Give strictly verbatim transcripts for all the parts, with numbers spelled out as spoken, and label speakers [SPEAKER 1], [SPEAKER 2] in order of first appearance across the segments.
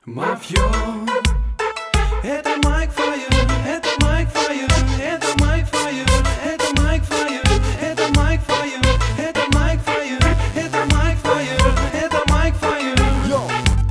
[SPEAKER 1] Мафио, это Майк Файер, это Майк Файер, это Майк Файер, это Майк Файер, это Майк Файер, это Майк Файер, это Майк Файер, это Майк Файер.
[SPEAKER 2] Йоу,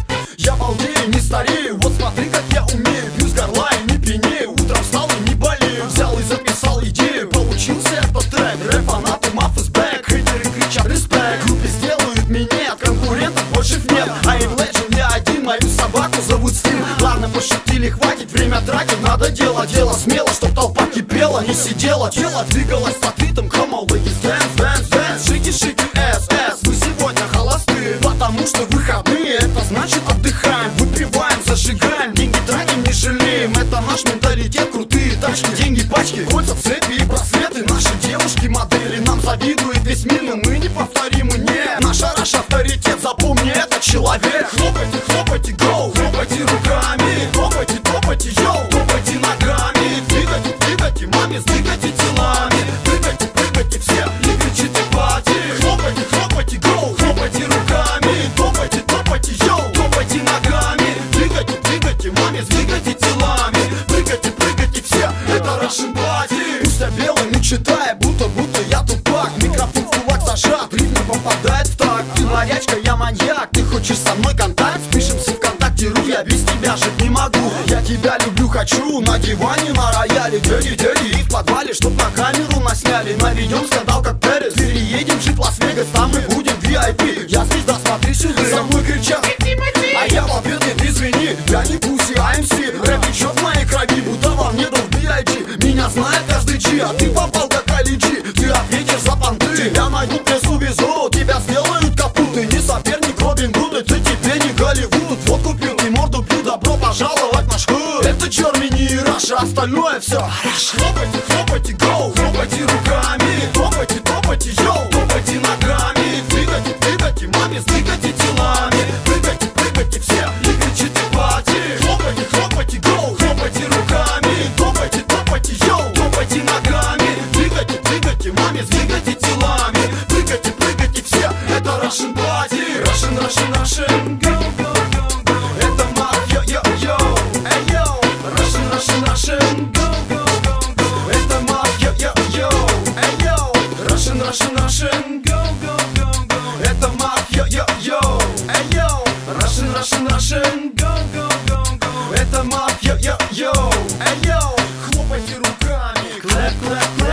[SPEAKER 2] я полнее, не старею, вот смотри, как я умею. Пью с горла и не пьянею, утром встал и не болею. Взял и записал идею, получился этот трек. Рэп-фанаты, маф is back, хейтеры кричат респект. Группе сделают минет, конкурентов больше нет. А и в Legend я один, мою собаку зовут Стим. Ладно, пошутили, хватит, время тратить, надо делать. Дело смело, чтоб толпа кипела, не сидела. Тело двигалось под ритм, come on, ladies, dance, dance, dance. Шики-шики, эс, эс, вы сегодня холостые, потому что выходные, это значит отдыхаем. Выпиваем, зажигаем, деньги тратим, не жалеем. Это наш менталитет, крутые тачки, деньги, пачки, кольца, цепи и браслеты. Наши девушки, модели, нам завидует весь мир, но мы неповторимы, нет. Наш Араш авторитет, запомни, это человек. Хлопайте, хлопайте, гоу, хлопайте руками, топайте, топайте, йоу, топайте ногами. Двигайте, двигайте, маме, сдвигайте телами. Прыгайте, прыгайте все, и кричите пати. Хлопайте, хлопайте, гоу, хлопайте руками, топайте, топайте, йоу, топайте ногами. Двигайте, двигайте, маме, сдвигайте телами. Прыгайте, прыгайте все, это Russian Party. Пусть я белый, не читая, будто, будто я тупак. Микрофон в кулак зажат, ритм не попадает в такт. Ты морячка, я маньяк, ты хочешь со мной контакт? Спишемся ВКонтакте, ру, я без тебя жить не могу. Я тебя люблю, хочу, на диване, на рояле. Дели, дели, и в подвале, чтоб на камеру насняли. Наведем скандал, как Пэрис, переедем жить в Лас-Вегас, там мы будем ви ай пи. Я звезда, смотри сюда, за мной кричат, а я в ответ, нет, извини, я не пуси, а эм си. Рэп течет в моей крови, будто во мне дом би ай джи. Меня знает каждый джи, а ты попал как Али Джи. Ты ответишь за понты, тебя найдут, лес увезут. Тебя сделают капуты, не соперник Робин Гуд. Это тебе не Голливуд, вот купил и морду пью. Добро пожаловать в наш худ. Это Germany и Раша, остальное все хлопайте, хлопайте, гоу, хлопайте руками. Топайте, топайте, йоу, топайте ногами. Двигайте, двигайте, маме, сдвигайте телами. Прыгайте, прыгайте все, и кричите пати. Хлопайте, хлопайте, гоу, хлопайте руками. Топайте, топайте, йоу, топайте ногами. Двигайте, двигайте, маме, сдвигайте телами. Прыгайте, прыгайте все, это Russian Party. Russian, Russian, Russian, go, go, go, go. Это мафия, йо-йо, эй, йоу. Russian, Russian, Russian, go, go, go, go. Это мафия, йо-йо, эй, йоу. Russian, Russian, Russian, go, go, go, go. Это мафия, йо-йо, эй, йоу. Russian, Russian, Russian, go, go, go, go. Это мафия, йо-йо, эй, йоу. Хлопайте руками, клэп, клэп, клэп.